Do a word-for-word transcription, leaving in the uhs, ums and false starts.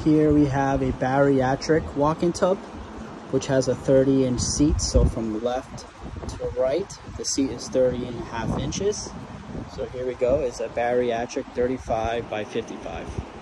Here we have a bariatric walk-in tub, which has a thirty inch seat. So from left to right, the seat is thirty and a half inches. So here we go, it's a bariatric thirty-five by fifty-five.